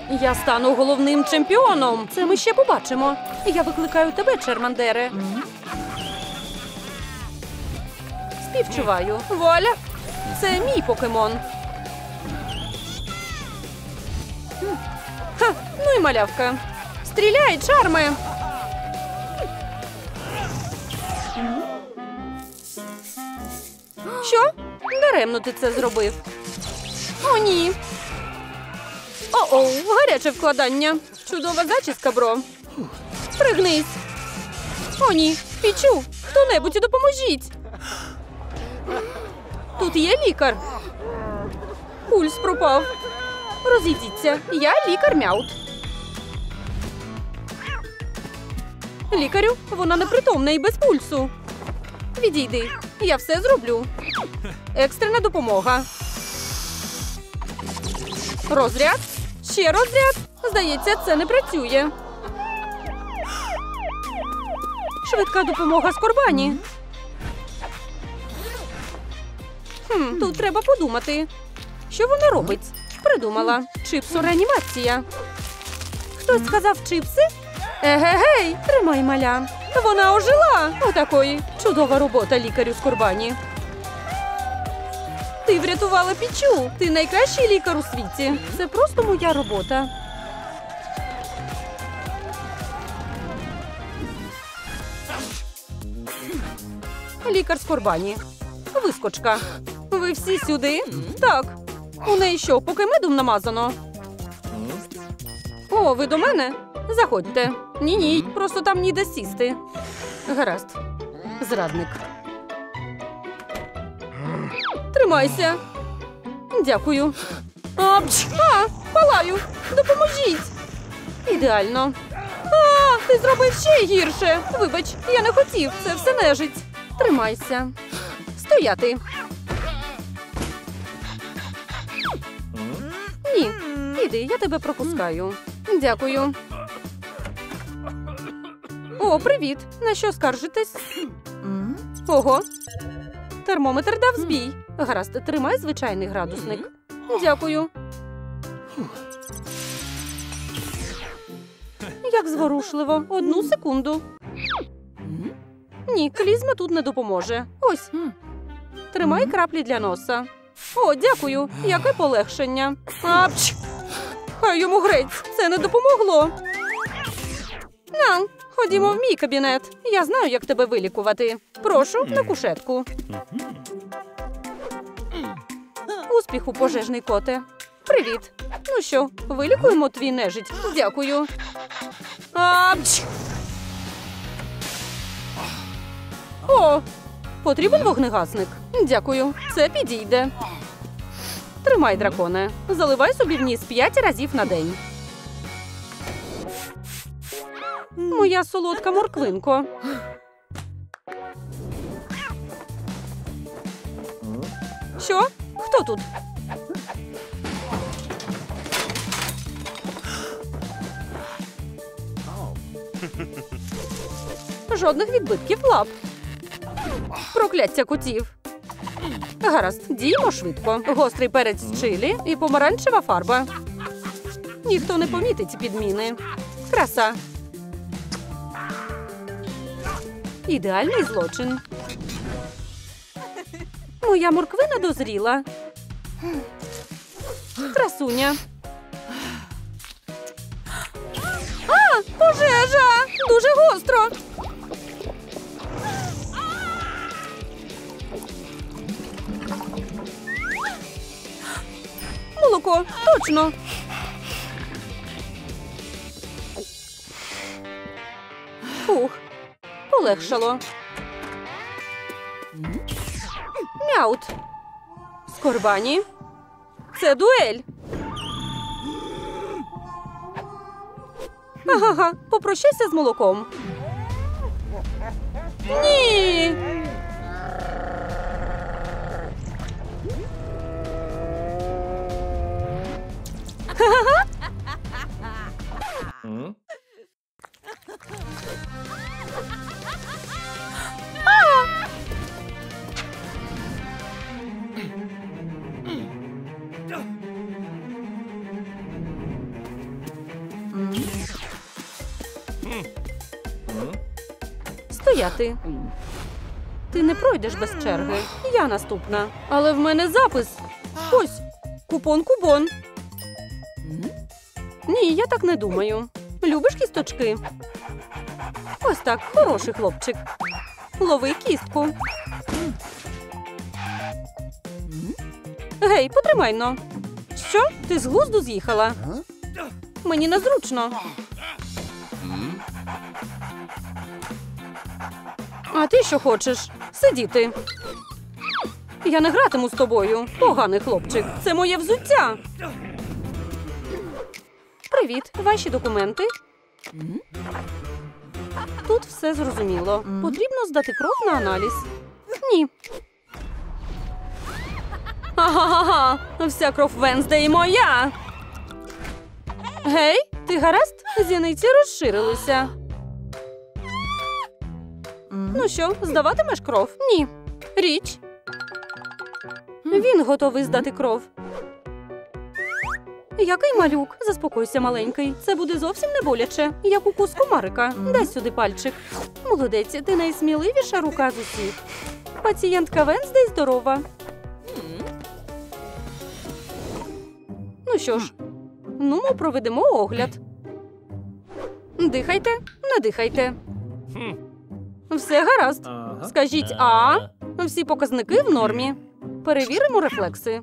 Я стану головним чемпіоном. Це ми ще побачимо. Я викликаю тебе, Чермандере. Співчуваю. Вуаля! Це мій покемон. Ха, ну і малявка. Стріляй, Чарми! Що? Даремно ти це зробив. О, ні. О-оу, гаряче вкладання. Чудова зачіска, бро. Пригнись. О, ні. Пічу. Хто-небудь допоможіть. Тут є лікар. Пульс пропав. Розійдіться. Я лікар Мяут. Лікарю, вона непритомна і без пульсу. Відійди. Я все зроблю. Екстрена допомога. Розряд. Ще розряд. Здається, це не працює. Швидка допомога Скорбані. Тут треба подумати. Що вона робить? Придумала. Чипсо-реанімація. Хтось сказав чипси? Егегей, тримай, маля. Вона ожила. Отакої. Чудова робота, лікарю Скорбані. Ти врятувала Пічу. Ти найкращий лікар у світі. Це просто моя робота. Лікар Скорбані. Вискочка. Ви всі сюди? Так. У неї що, покемедом намазано? О, ви до мене? Заходьте. Ні-ні, просто там ніде сісти. Гаразд. Зрадник. Тримайся. Дякую. Палаю. Допоможіть. Ідеально. Ти зробив ще гірше. Вибач, я не хотів. Це все нежить. Тримайся. Стояти. Ні. Іди, я тебе пропускаю. Дякую. О, привіт. На що скаржитесь? Ого. Термометр дав збій. Гаразд, тримай звичайний градусник. Дякую. Як зворушливо. 1 секунду. Ні, клізма тут не допоможе. Ось. Тримай краплі для носа. О, дякую. Яке полегшення. Апч! Хай йому грець. Це не допомогло. На, ходімо в мій кабінет. Я знаю, як тебе вилікувати. Прошу, на кушетку. Успіху, пожежний коте. Привіт. Ну що, вилікуємо твій нежить? Дякую. Апч! О, потрібен вогнегасник? Дякую. Це підійде. Тримай, драконе. Заливай собі в ніс 5 разів на день. Моя солодка морквинко. Що? Хто тут? Жодних відбитків лап. Прокляття котів. Гаразд, діємо швидко. Гострий перець чилі і помаранчева фарба. Ніхто не помітить підміни. Краса. Ідеальний злочин. Моя морквина дозріла. Красуня. Пожежа! Дуже гостро. Молоко, точно. Фух, полегшало. Мяут. Скорбані. Це дуель. Ага, попрощайся з молоком. Ні! Ха-ха-ха! стояти. Ти не пройдеш без черги. Я наступна. Але в мене запис. Ось, купон-кубон. Ні, я так не думаю. Любиш кісточки? Ось так, хороший хлопчик. Лови кістку. Гей, потримай-но. Що? Ти з глузду з'їхала? Мені незручно. А ти що хочеш? Сидіти. Я не гратиму з тобою, поганий хлопчик. Це моє взуття. Привіт, ваші документи. Тут все зрозуміло. Потрібно здати кров на аналіз. Ні. Ага-га-га, вся кров Венздей моя. Гей, ти гаразд? Зіниці розширилися. Ну що, здаватимеш кров? Ні. Річ. Він готовий здати кров. Який малюк? Заспокойся, маленький. Це буде зовсім не боляче, як укус комарика. Дай сюди пальчик. Молодець, ти найсміливіша рука з усіх. Пацієнтка Венздей здорова. Ну що ж, ну ми проведемо огляд. Дихайте, не дихайте. Все гаразд. Скажіть «А». Всі показники в нормі. Перевіримо рефлекси.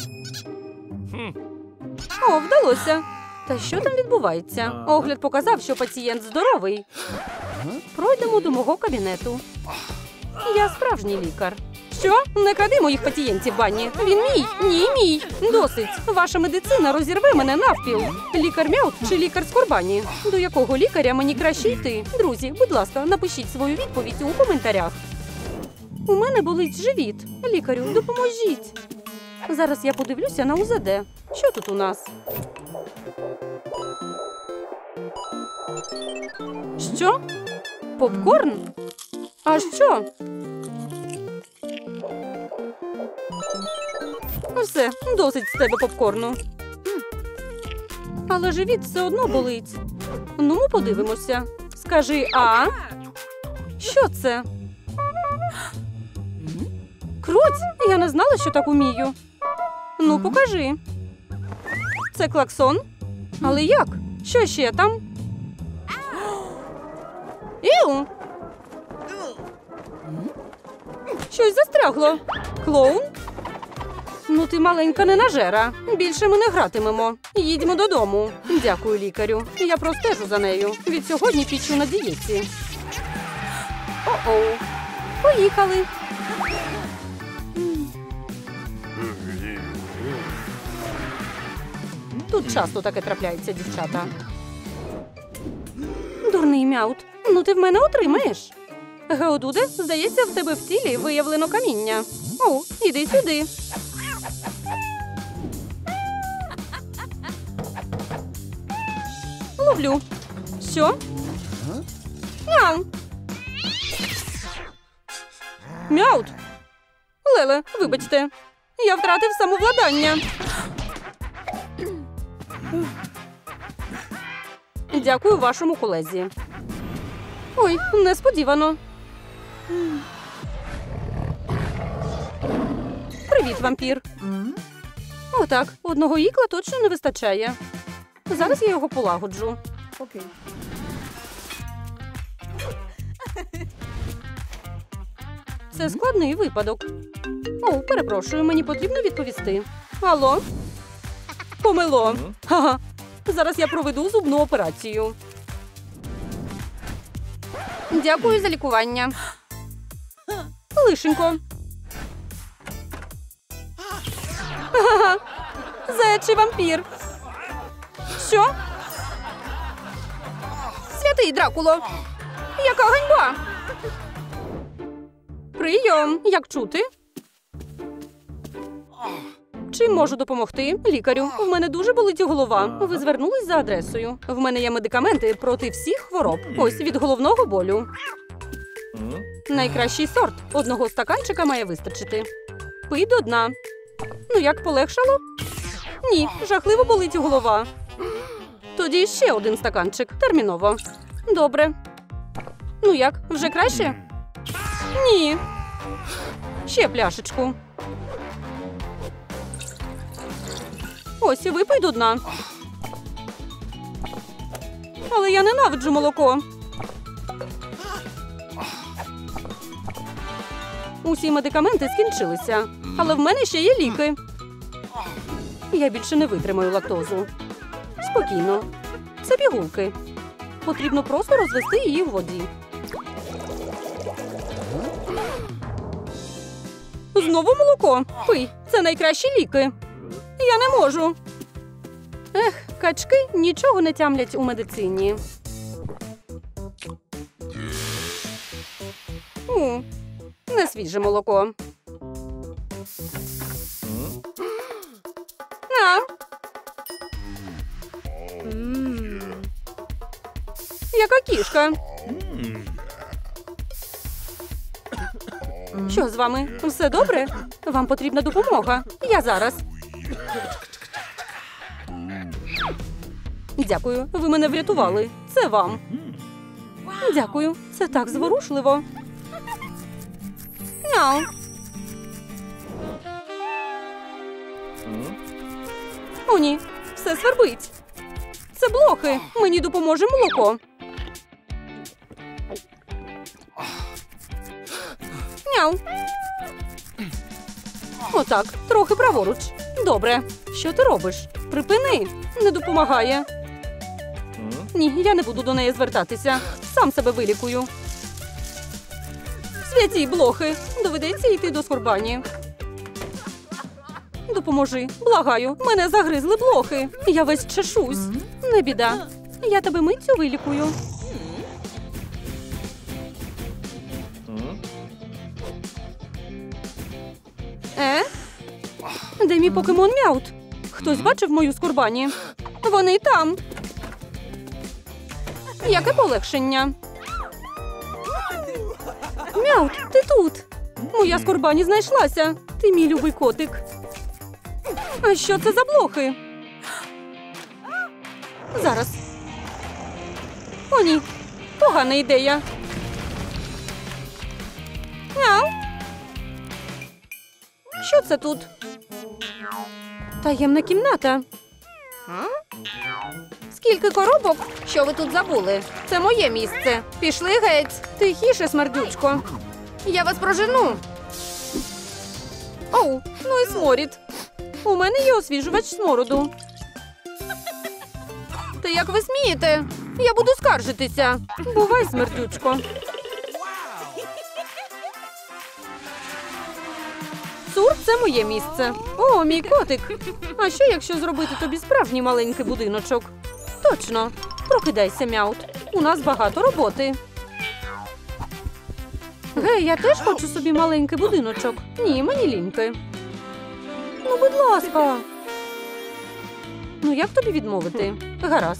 О, вдалося. Та що там відбувається? Огляд показав, що пацієнт здоровий. Пройдемо до мого кабінету. Я справжній лікар. Що? Не кради моїх пацієнтів, Банні. Він мій. Ні, мій. Досить. Ваша медицина розірве мене навпіл. Лікар Мяут чи лікар Скорбані? До якого лікаря мені краще йти? Друзі, будь ласка, напишіть свою відповідь у коментарях. У мене болить живіт. Лікарю, допоможіть. Зараз я подивлюся на УЗД. Що тут у нас? Що? Попкорн? А що? Все, досить з тебе попкорну. Але живіт все одно болить. Ну, ми подивимося. Скажи «А». Що це? Круть! Я не знала, що так умію. Ну, покажи. Це клаксон? Але як? Що ще там? Іу! Щось застрягло. Клоун? Ну ти маленька ненажера. Більше ми не гратимемо. Їдьмо додому. Дякую, лікарю. Я простежу за нею. Від сьогодні пічу на дієті. О-оу. Поїхали. Тут часто таке трапляється, дівчата. Дурний Мяут. Ну ти в мене отримаєш. Геодуде, здається, в тебе в тілі виявлено каміння. О, іди сюди. Ловлю. Що? Мяу. Мяут. Леле, вибачте. Я втратив самовладання. Дякую вашому колезі. Ой, несподівано. Привіт, вампір. Отак, одного ікла точно не вистачає. Зараз я його полагоджу. Окей. Це складний випадок. О, перепрошую, мені потрібно відповісти. Алло? Помило. Ха-ха. Зараз я проведу зубну операцію. Дякую за лікування. Лишенько. Ха-ха. Заячий вампір. Що? Святий Дракуло. Яка ганьба. Прийом. Як чути? Чим можу допомогти? Лікарю, в мене дуже болить голова. Ви звернулись за адресою. В мене є медикаменти проти всіх хвороб. Ось від головного болю. Найкращий сорт. Одного стаканчика має вистачити. Пий до дна. Ну як, полегшало? Ні, жахливо болить голова. Тоді ще один стаканчик. Терміново. Добре. Ну як, вже краще? Ні. Ще пляшечку. Ось і випий до дна. Але я ненавиджу молоко. Усі медикаменти скінчилися, але в мене ще є ліки. Я більше не витримаю лактозу. Спокійно. Це пігулки. Потрібно просто розвести її в воді. Знову молоко. Пий. Це найкращі ліки. Я не можу. Ех, качки нічого не тямлять у медицині. Не свіже молоко. Яка кішка? Що з вами? Все добре? Вам потрібна допомога. Я зараз. Дякую, ви мене врятували. Це вам. Дякую, це так зворушливо. Мяу. О, ні, все свербить. Це блохи. Мені допоможе молоко. Мяу. Отак, трохи праворуч. Добре. Що ти робиш? Припини. Не допомагає. Ні, я не буду до неї звертатися. Сам себе вилікую. Святі блохи. Доведеться йти до Скорбані. Допоможи. Благаю. Мене загризли блохи. Я весь чешусь. Не біда. Я тебе миттю вилікую. Де мій покемон Мяут? Хтось бачив мою Скорбані? Вони там. Яке полегшення. Мяут, ти тут. Моя Скорбані знайшлася. Ти мій любий котик. А що це за блохи? Зараз. О, ні. Погана ідея. Мяу. Що це тут? Таємна кімната. Скільки коробок? Що ви тут забули? Це моє місце. Пішли геть. Тихіше, смердючко. Я вас прожену. Оу, ну і сморід. У мене є освіжувач смороду. Та як ви смієте? Я буду скаржитися. Бувай, смердючко. Сур – це моє місце. О, мій котик. А що, якщо зробити тобі справжній маленький будиночок? Точно. Прокидайся, Мяут. У нас багато роботи. Гей, я теж хочу собі маленький будиночок. Ні, мені ліньки. Ну, будь ласка. Ну, як тобі відмовити? Гаразд.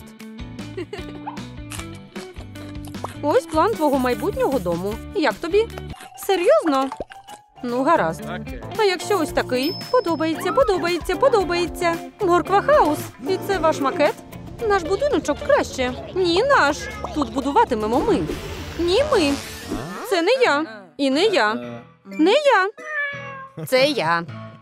Ось план твого майбутнього дому. Як тобі? Серйозно? Ну, гаразд. А якщо ось такий? Подобається, подобається, подобається. Морква хаус. І це ваш макет? Наш будиночок краще. Ні, наш. Тут будуватимемо ми. Ні, ми. Це не я. І не я. Не я. Це я.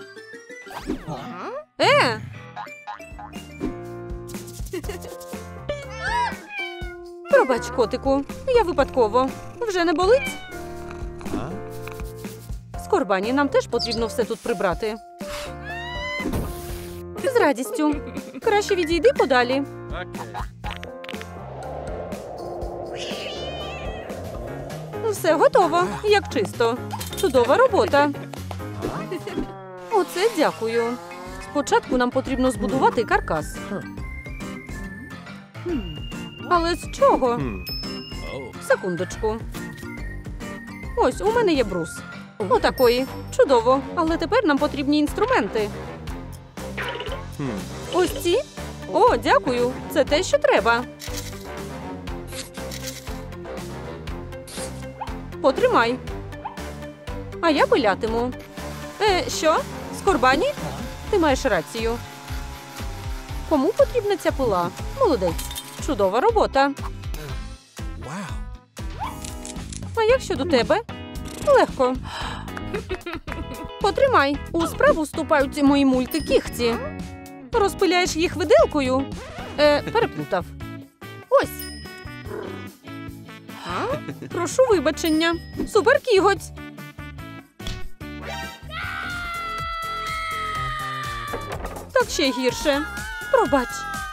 Пробач, котику. Я випадково. Вже не болить? Скорбані, нам теж потрібно все тут прибрати. З радістю. Краще відійди подалі. Все готово, як чисто. Чудова робота. Оце дякую. Спочатку нам потрібно збудувати каркас. Але з чого? Секундочку. Ось, у мене є брус. Отакої. Чудово. Але тепер нам потрібні інструменти. Ось ці? О, дякую. Це те, що треба. Потримай. А я пилятиму. Що? Скорбані? Ти маєш рацію. Кому потрібна ця пила? Молодець. Чудова робота. А як щодо тебе? Легко. Потримай. У справу вступають мої мультикігті. Розпиляєш їх виделкою? Переплутав. Ось. Прошу вибачення. Суперкіготь. Так ще гірше. Пробач.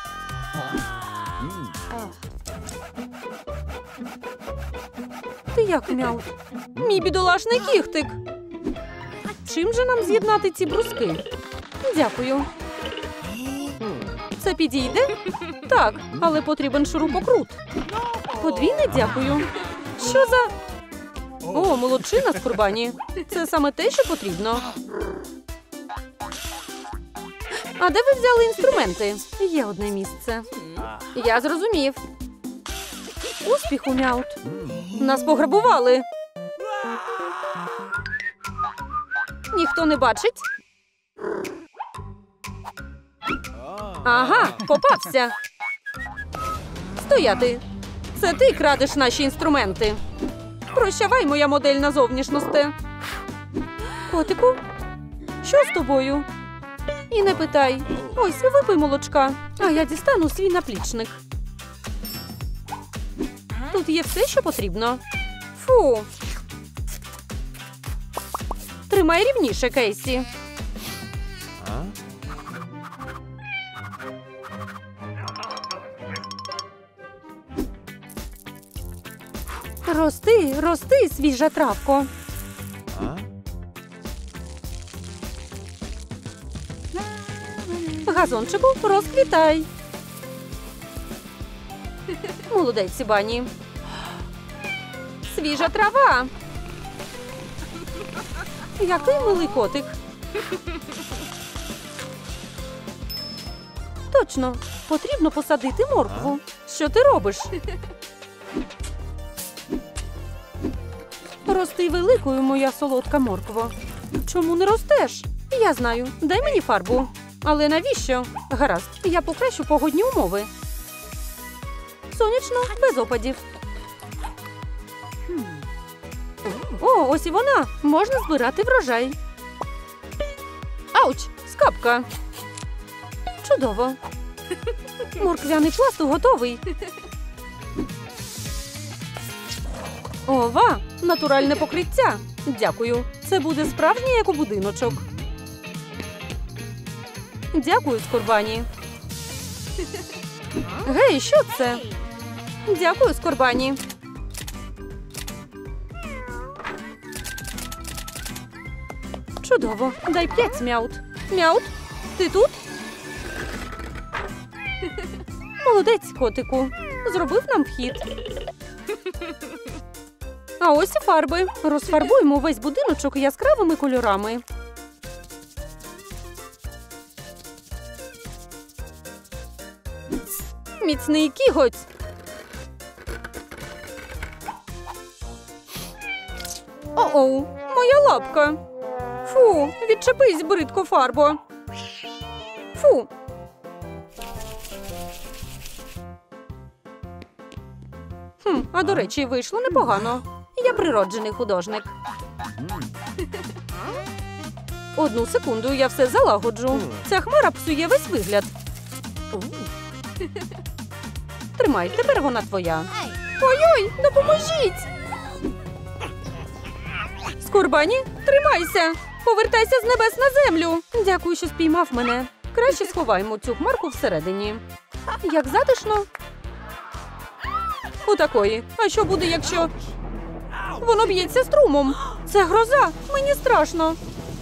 Ти як, Мяут? Мій бідолашний кіхтик. Чим же нам з'єднати ці бруски? Дякую. Це підійде? Так, але потрібен шурупокрут. Подвійне дякую. Що за... О, молодчина, Скорбані. Це саме те, що потрібно. А де ви взяли інструменти? Є одне місце. Я зрозумів. Успіху, Мяут. Нас пограбували. Ніхто не бачить? Ага, попався. Стояти. Це ти крадеш наші інструменти. Прощавай, моя модельна зовнішність. Котику, що з тобою? І не питай. Ось, випий молочка, а я дістану свій наплічник. Тут є все, що потрібно. Фу. Тримай рівніше, Кейсі. Рости, рости, свіжа травко. Газончику, розквітай. Молодець, Бані. Свіжа трава. Який милий котик. Точно, потрібно посадити моркву. Що ти робиш? Рости великою, моя солодка морква. Чому не ростеш? Я знаю. Дай мені фарбу. Але навіщо? Гаразд, я покращу погодні умови. Сонячно, без опадів. О, ось і вона. Можна збирати врожай. Ауч, скапка. Чудово. Морквяний пласт готовий. Ова, натуральне покриття. Дякую. Це буде справжній екобудиночок. Дякую, Скорбані. Гей, що це? Дякую, Скорбані. Чудово. Дай 5, Мяут. Мяут, ти тут? Молодець, котику. Зробив нам вхід. А ось і фарби. Розфарбуємо весь будиночок яскравими кольорами. Міцний кіготь. О-оу, моя лапка. Фу, відчепись, бридко, фарбо. Фу. А до речі, вийшло непогано. Я природжений художник. Одну секунду, я все залагоджу. Ця хмара псує весь вигляд. Тримай, тепер вона твоя. Ой-ой, допоможіть! Скорбані, тримайся! Повертайся з небес на землю! Дякую, що спіймав мене. Краще сховаємо цю хмарку всередині. Як затишно. Отакої. А що буде, якщо... Воно б'ється струмом. Це гроза. Мені страшно.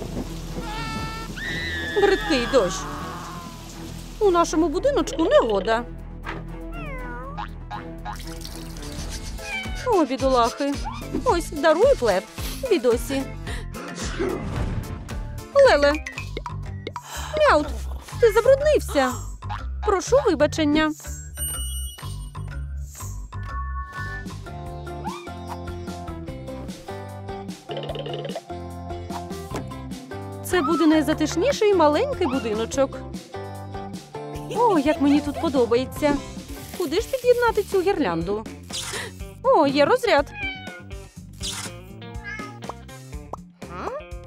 Бридкий дощ. У нашому будиночку негода. О, бідолахи. Ось, даруй плед. Бідосі. Леле. Мяут, ти забруднився. Прошу вибачення. Це буде найзатишніший маленький будиночок. О, як мені тут подобається. Куди ж під'єднати цю гірлянду? О, є розряд.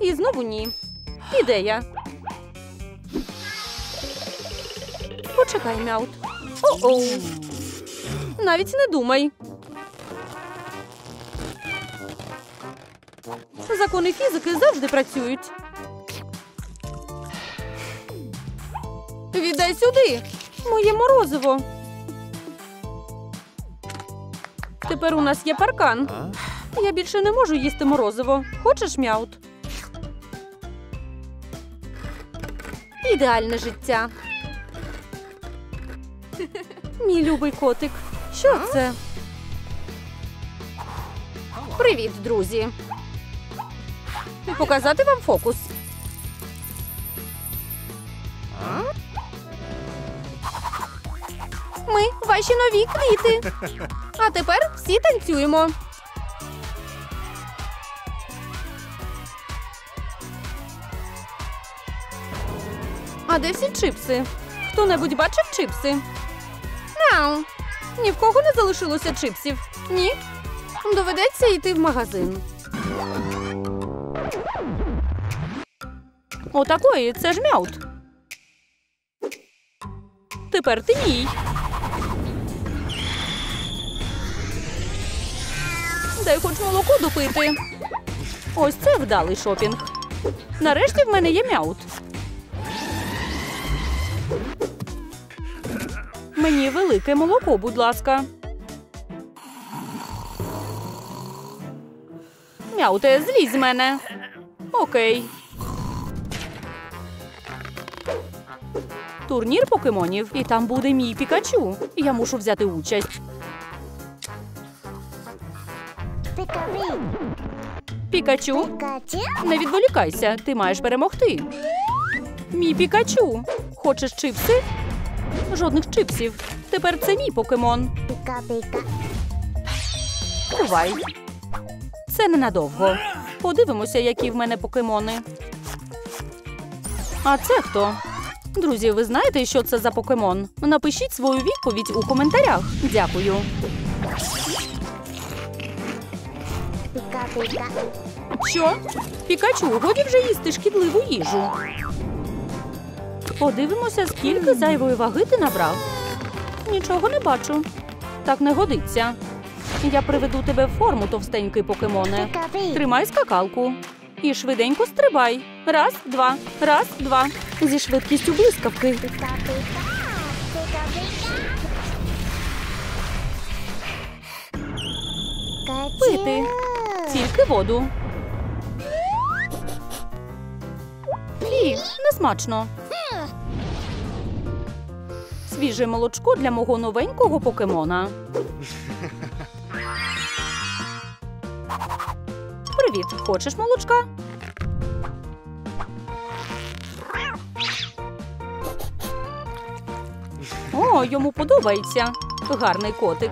І знову ні. Ідея. Почекай, Мяут. О-оу. Навіть не думай. Закони фізики завжди працюють. Віддай сюди. Моє морозиво. Тепер у нас є паркан. Я більше не можу їсти морозиво. Хочеш, Мяут? Ідеальне життя. Мій любий котик. Що це? Привіт, друзі. Показати вам фокус. Ми ваші нові квіти. А тепер всі танцюємо. А де всі чипси? Хто-небудь бачив чипси? Мяу. Ні в кого не залишилося чипсів. Ні. Доведеться йти в магазин. Отакої, це ж Мяут. Тепер ти мій. Дай хоч молоко допити. Ось це вдалий шопінг. Нарешті в мене є Мяут. Мені велике молоко, будь ласка. Мяуте, злізь з мене. Окей. Турнір покемонів. І там буде мій Пікачу. Я мушу взяти участь. Пікачу? Не відволікайся. Ти маєш перемогти. Мій Пікачу. Хочеш чипси? Жодних чипсів. Тепер це мій покемон. Бувай. Це ненадовго. Подивимося, які в мене покемони. А це хто? Друзі, ви знаєте, що це за покемон? Напишіть свою відповідь у коментарях. Дякую. Що? Пікачу, годі вже їсти шкідливу їжу. Подивимося, скільки зайвої ваги ти набрав. Нічого не бачу. Так не годиться. Я приведу тебе в форму, товстенький покемоне. Тримай скакалку. І швиденько стрибай. Раз, два, раз, два. Зі швидкістю блискавки. Пити. Тільки воду. Фі, несмачно. Свіже молочко для мого новенького покемона. Привіт, хочеш молочка? О, йому подобається. Гарний котик.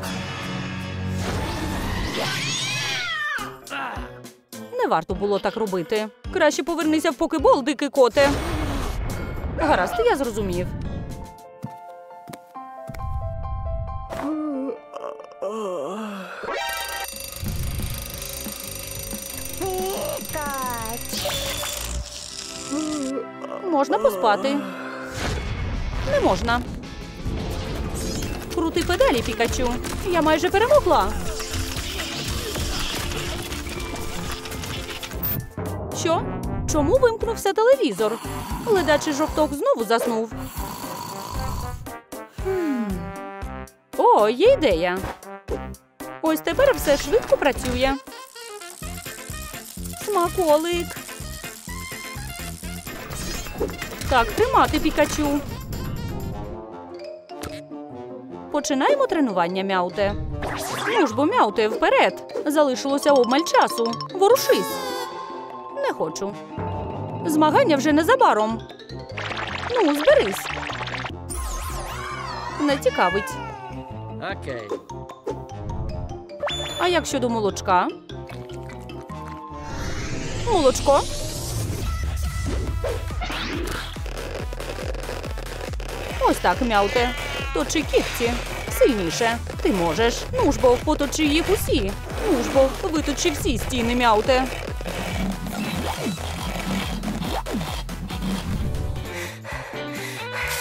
Не варто було так робити. Краще повернися в покебол, дикий коте. Гаразд, я зрозумів. Можна поспати? Не можна. Крути педалі, Пікачу. Я майже перемогла. Що? Чому вимкнувся телевізор? Ледачий жовток знову заснув. О, є ідея. Ось тепер все швидко працює. Смаколик. Так, тримати, Пікачу. Починаємо тренування, Мяуте. Ну ж бо, Мяуте, вперед. Залишилося обмаль часу. Ворушись. Не хочу. Змагання вже незабаром. Ну, зберись. Не цікавить. Окей. А як щодо молочка? Молочко. Ось так, Мяуте. Точи кігті. Сильніше. Ти можеш. Ну ж бо, поточи їх усі. Ну ж бо, виточи всі стіни, Мяуте.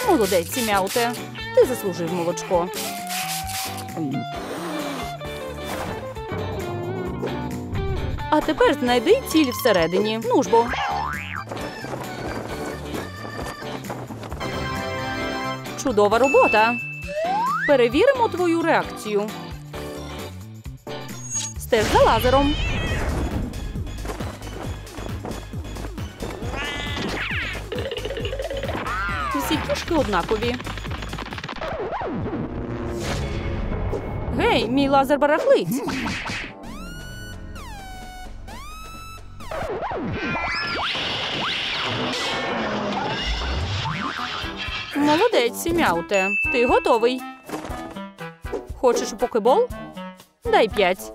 Молодець, Мяуте. Ти заслужив молочко. А тепер знайди ціль всередині. Ну ж бо. Чудова робота. Перевіримо твою реакцію. Стеж за лазером. Всі кішки однакові. Гей, мій лазер барахлить. Молодець, Мяуте. Ти готовий. Хочеш у покебол? Дай 5.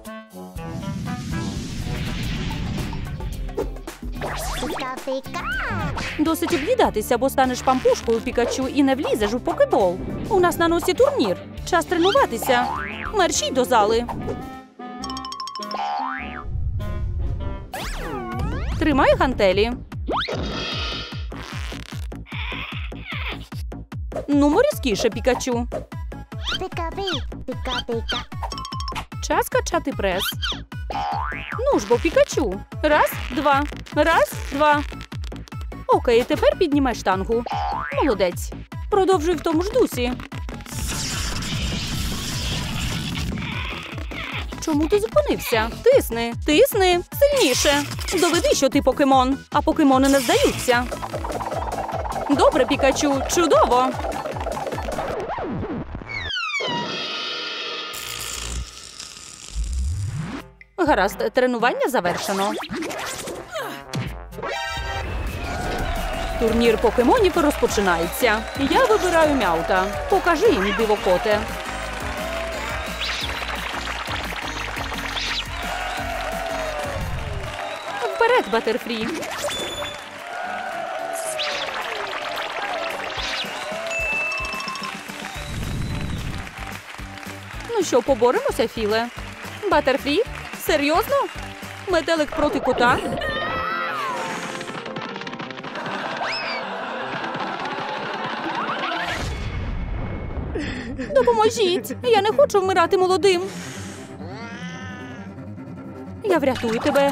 Досить облідатися, бо станеш пампушкою Пікачу і не влізеш у покебол. У нас на носі турнір. Час тренуватися. Мерщій до зали. Тримай гантелі. Нумо різкіше, Пікачу. Час качати прес. Ну ж бо, Пікачу. Раз, два. Раз, два. Окей, тепер піднімай штангу. Молодець. Продовжуй в тому ж дусі. Чому ти зупинився? Тисни, тисни. Сильніше. Доведи, що ти покемон. А покемони не здаються. Добре, Пікачу. Чудово. Гаразд, тренування завершено. Турнір покемонів розпочинається. Я вибираю Мяута. Покажи їм, дивокоте. Вперед, Батерфрі. Ну що, поборемося, Філе? Батерфрі? Серйозно? Метелик проти кота? Допоможіть! Я не хочу вмирати молодим. Я врятую тебе.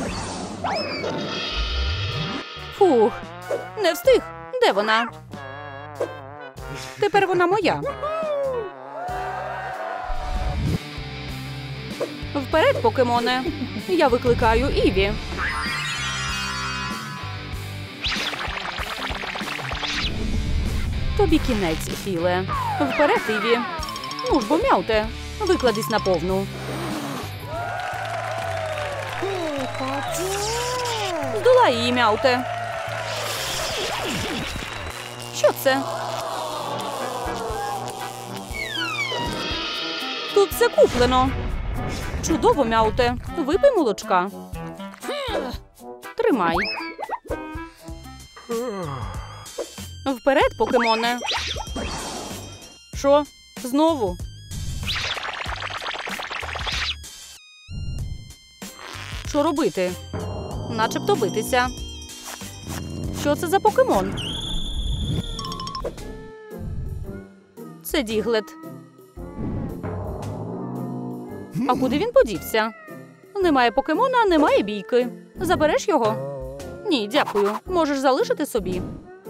Фух, не встиг. Де вона? Тепер вона моя. Вперед, покемоне. Я викликаю Іві. Тобі кінець, Філе. Вперед, Іві. Ну ж бо, Мяуте, викладись на повну. Здолай її, Мяуте. Що це? Тут все куплено. Чудово, Мяуте. Випий молочка. Тримай. Вперед, покемоне. Що? Знову? Що робити? Начебто битися. Що це за покемон? Це Діглет. А куди він подівся? Немає покемона, немає бійки. Забереш його? Ні, дякую. Можеш залишити собі.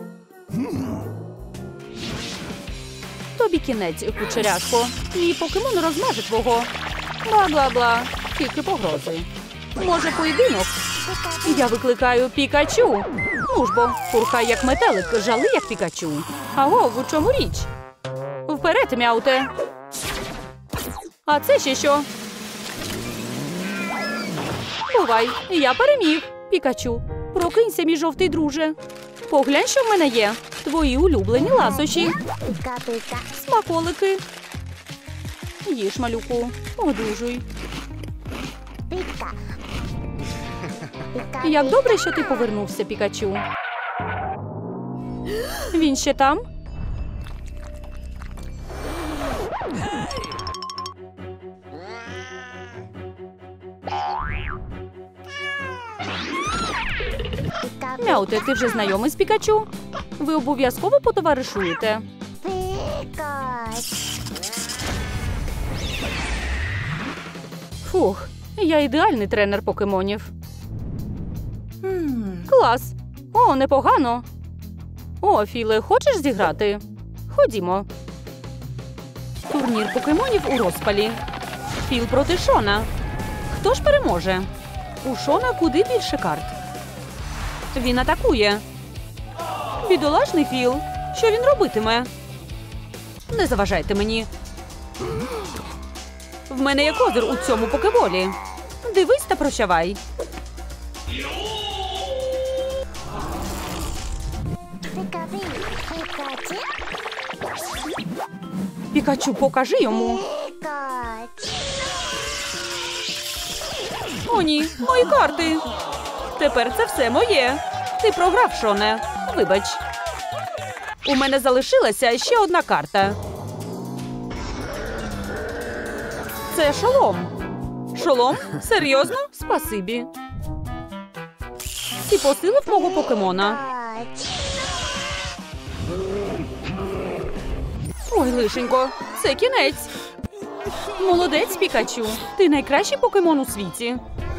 Тобі кінець, кучеряшко. Мій покемон розмаже твого. Бла-бла-бла. Тільки погрози. Може, поєдинок? Я викликаю Пікачу. Ну ж бо, пурхай як метелик, жали як Пікачу. Аго, у чому річ? Вперед, Мяуте. А це ще що? Бувай, я переміг. Пікачу, прокинься, мій жовтий друже. Поглянь, що в мене є. Твої улюблені ласощі. Смаколики. Їж, малюку. Одужуй. Як добре, що ти повернувся, Пікачу. Він ще там? Мяуте, ти вже знайомий з Пікачу? Ви обов'язково потоваришуєте? Фух, я ідеальний тренер покемонів. Клас! О, непогано. О, Філе, хочеш зіграти? Ходімо. Турнір покемонів у розпалі. Філ проти Шона. Хто ж переможе? У Шона куди більше карт. Він атакує. Бідолашний Філ. Що він робитиме? Не заважайте мені. В мене є козир у цьому покеболі. Дивись та прощавай. Пікачу, покажи йому. О, ні, мої карти. Тепер це все моє. Ти програв, Шоне. Вибач. У мене залишилася ще одна карта. Це шолом. Шолом? Серйозно? Спасибі. Ти посилив мого покемона. Ой, лишенько, це кінець. Молодець, Пікачу. Ти найкращий покемон у світі.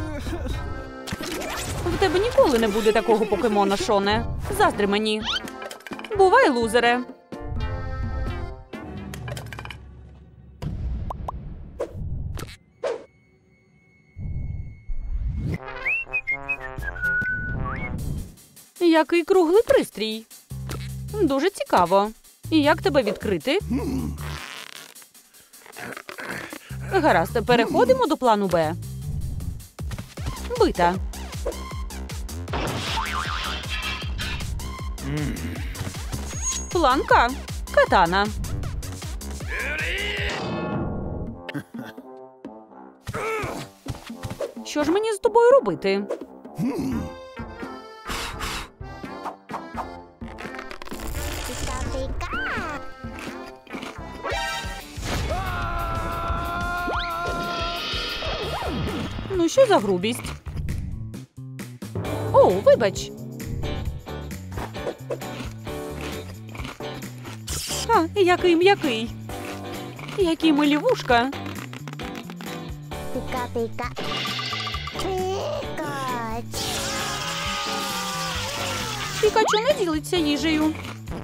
В тебе ніколи не буде такого покемона, Шоне. Заздри мені. Бувай, лузере. Який круглий пристрій. Дуже цікаво. І як тебе відкрити? Гаразд, переходимо до плану Б. Бита. План К. Катана. Що ж мені з тобою робити? Ну, що за грубість? О, вибач. А, який м'який. Які милі вушка. Піка-піка. Пікач. Пікачу не ділиться їжею.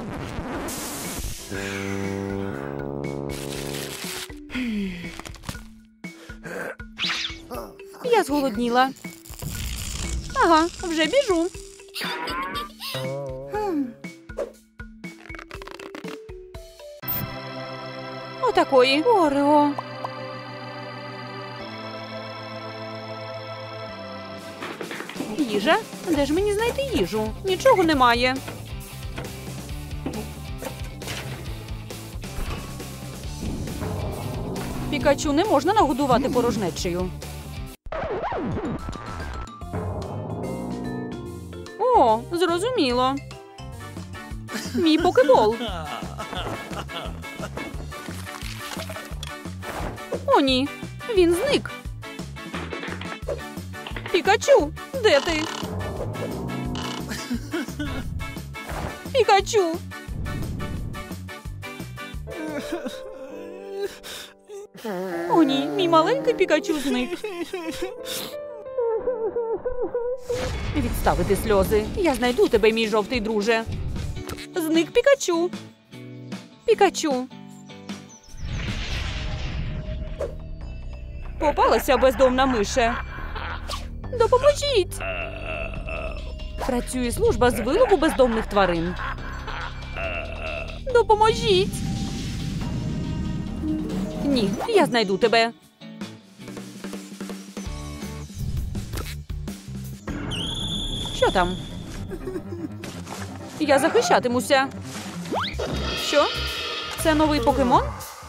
Я зголодніла. Ага, вже біжу. Отакої. Орео. Їжа? Де ж мені знайти їжу? Нічого немає. Пікачу не можна нагодувати порожнечею. О, зрозуміло. Мій покебол. О, ні. Він зник. Пікачу, де ти? Пікачу. О, ні, мій маленький Пікачу зник. Відставити сльози. Я знайду тебе, мій жовтий друже. Зник Пікачу. Пікачу. Попалася бездомна миша. Допоможіть! Працює служба з вилову бездомних тварин. Допоможіть! Ні, я знайду тебе. Що там? Я захищатимуся. Що? Це новий покемон?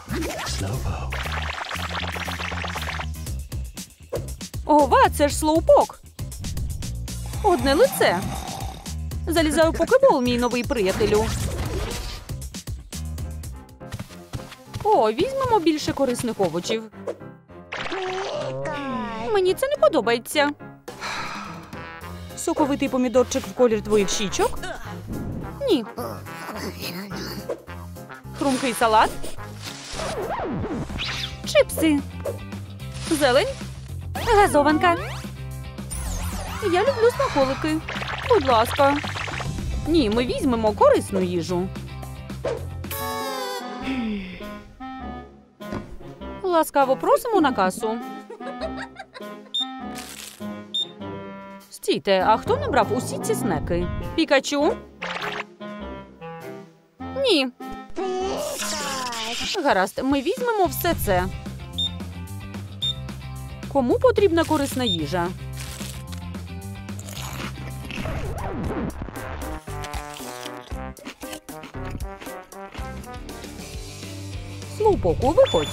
Ова, це ж слоупок. Одне лице. Залізаю покебол, мій новий приятелю. О, візьмемо більше корисних овочів. Мені це не подобається. Соковитий помідорчик в колір твоїх щічок? Ні. Хрумкий салат. Чипси. Зелень. Газованка. Я люблю смаколики. Будь ласка. Ні, ми візьмемо корисну їжу. Ласкаво просимо на касу. Стійте, а хто набрав усі ці снеки? Пікачу? Ні. Гаразд, ми візьмемо все це. Кому потрібна корисна їжа? Слоупоку, виходь.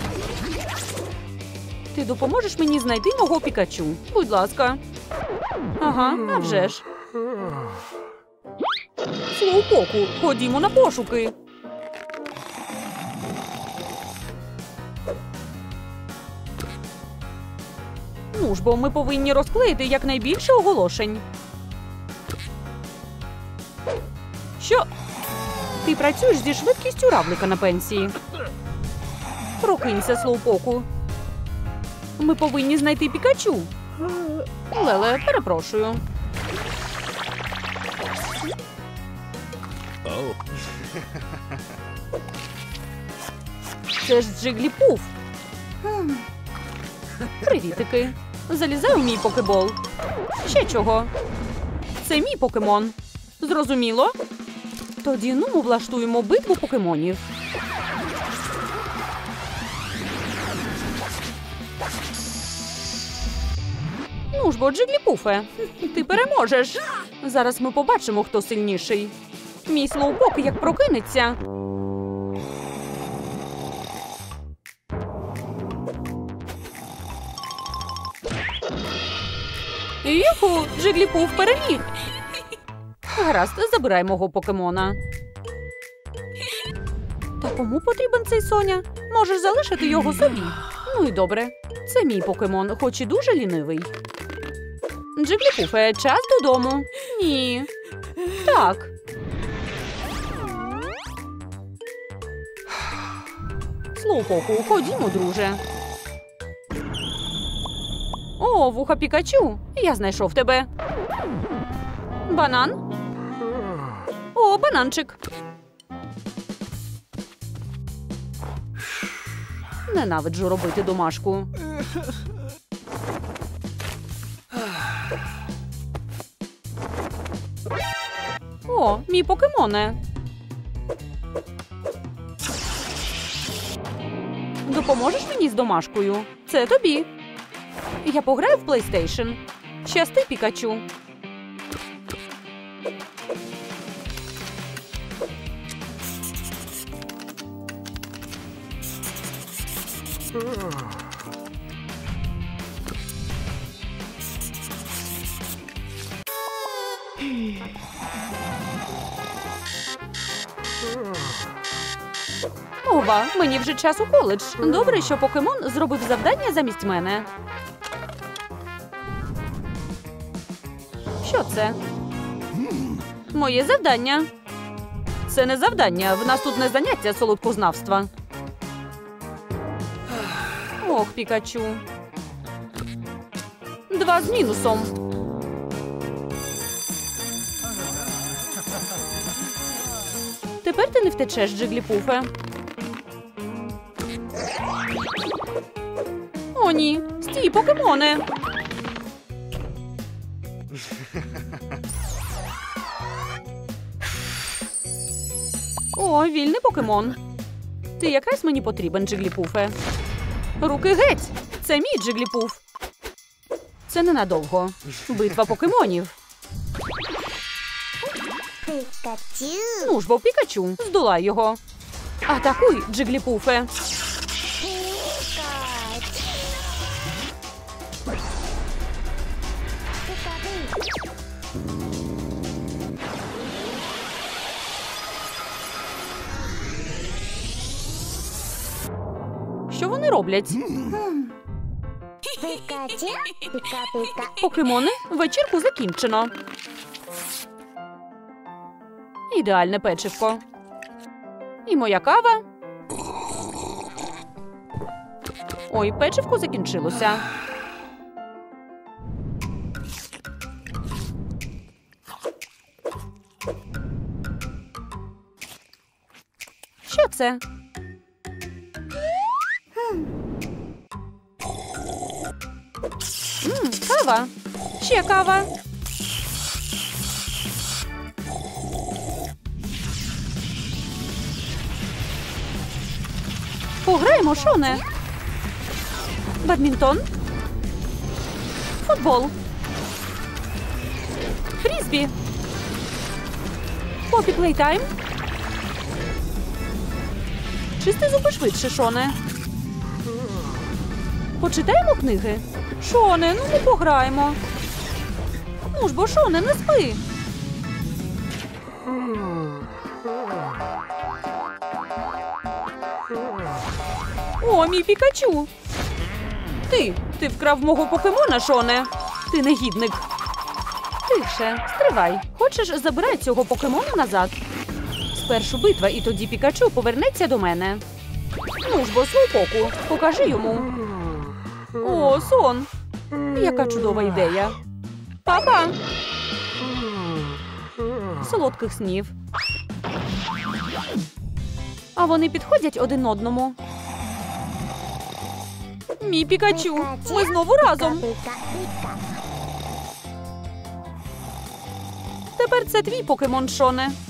Ти допоможеш мені знайти мого Пікачу? Будь ласка. Ага, а вже ж. Слоупоку, ходімо на пошуки. Ну ж бо ми повинні розклеїти якнайбільше оголошень. Що? Ти працюєш зі швидкістю равлика на пенсії. Прокинься, Слоупоку. Ми повинні знайти Пікачу. Леле, перепрошую. Це ж Джиглі-Пуф. Привітики. Залізай у мій покебол. Ще чого? Це мій покемон. Зрозуміло? Тоді ну ми влаштуємо битву покемонів. Ну ж бо, Джиглі-Пуфе, ти переможеш. Зараз ми побачимо, хто сильніший. Мій Слоупок як прокинеться. Юху, Джиглі-Пуф переміг. Гаразд, забирай мого покемона. Та кому потрібен цей Соня? Можеш залишити його собі. Ну і добре. Це мій покемон, хоч і дуже лінивий. Джиглі-Пуфе, час додому. Ні. Так. Слоупоку, ходімо, друже. О, вуха Пікачу. Я знайшов тебе. Банан? О, бананчик. Ненавиджу робити домашку. О, мій покемоне. Допоможеш мені з домашкою? Це тобі. Я пограю в PlayStation. Щасти, Пікачу. Ова, мені вже час у коледж. Добре, що покемон зробив завдання замість мене. Що це? Моє завдання. Це не завдання. В нас тут не заняття солодкознавства. Ох, Пікачу. 2 з мінусом. Тепер ти не втечеш, Джиглі-Пуфе. О, ні. Стій, покемоне. О, вільний покемон. Ти якраз мені потрібен, Джиглі-Пуфе. Руки геть! Це мій Джиглі-Пуф. Це ненадовго. Битва покемонів. Пікачу. Ну ж бо, Пікачу, здолай його. Атакуй, Джиглі-Пуфе. Що вони роблять? Пікачу. Піка-піка. Покемони, вечірку закінчено. Ідеальне печивко. І моя кава. Ой, печивко закінчилося. Що це? Кава. Ще кава. Пограємо, Шоне. Бадмінтон. Футбол. Фрізбі. Попі плейтайм. Чисти зуби швидше, Шоне. Почитаємо книги? Шоне, ну ми пограємо. Ну ж бо, Шоне, не спи. О, мій Пікачу. Ти вкрав мого покемона, Шоне. Ти негідник. Тише, стривай. Хочеш, забирай цього покемона назад? Спершу битва, і тоді Пікачу повернеться до мене. Ну ж бо, Слоупоку, покажи йому. О, сон. Яка чудова ідея. Папа. Солодких снів. А вони підходять один одному. Мій Пікачу, ми знову разом. Тепер це твій покемон, Шоне.